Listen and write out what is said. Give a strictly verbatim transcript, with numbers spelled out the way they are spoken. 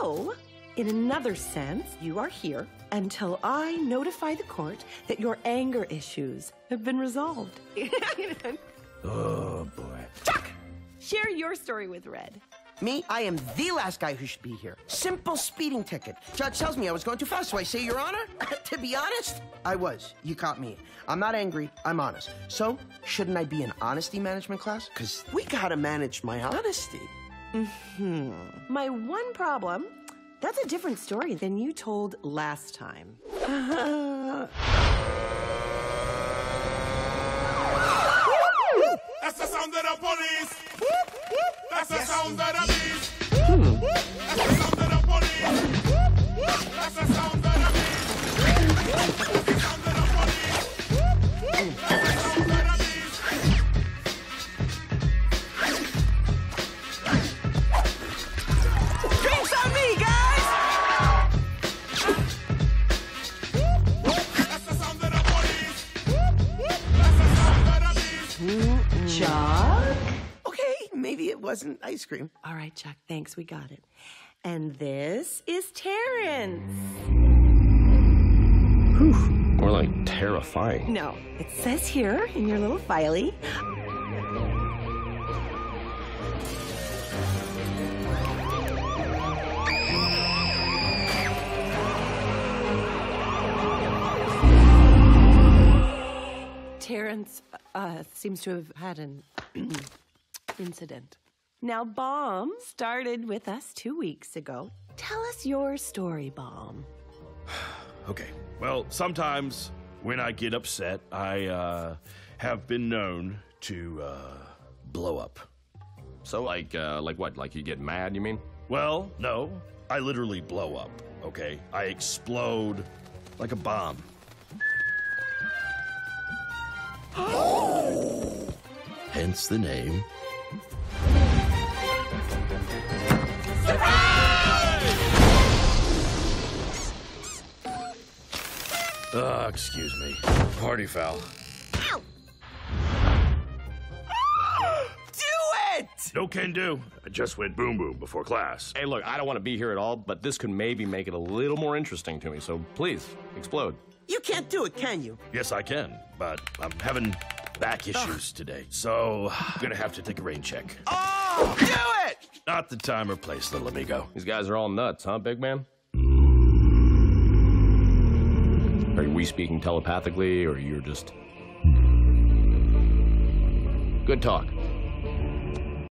So, in another sense, you are here until I notify the court that your anger issues have been resolved. Oh, boy. Chuck! Share your story with Red. Me? I am the last guy who should be here. Simple speeding ticket. Judge tells me I was going too fast, so I say, Your Honor, to be honest, I was. You caught me. I'm not angry, I'm honest. So, shouldn't I be in honesty management class? Because we gotta manage my honesty. Mm-hmm. My one problem, that's a different story than you told last time. That's the sound of the police. That's the yes, sound of the beast. That's the sound of the police. That's the sound of the beast. That's the sound of the police. That's the sound of the beast. Drinks on me, guys! That's the sound of the police. That's the sound of the beast. Chuck? Okay, maybe it wasn't ice cream. All right, Chuck, thanks, we got it. And this is Terrence. Whew, more like terrifying. No, it says here in your little filey. Terrence uh, seems to have had an incident. Now, Bomb started with us two weeks ago. Tell us your story, Bomb. Okay, well, sometimes when I get upset, I uh, have been known to uh, blow up. So, like, uh, like what? Like you get mad, you mean? Well, no, I literally blow up, okay? I explode like a bomb. Hence the name. Uh, excuse me. Party foul. Ow! Do it! No can do. I just went boom boom before class. Hey, look, I don't want to be here at all, but this could maybe make it a little more interesting to me, so please, explode. You can't do it, can you? Yes, I can, but I'm having back issues today, so I'm gonna have to take a rain check. Oh, do it! Not the time or place, little amigo. These guys are all nuts, huh, big man? Are we speaking telepathically, or you're just... Good talk.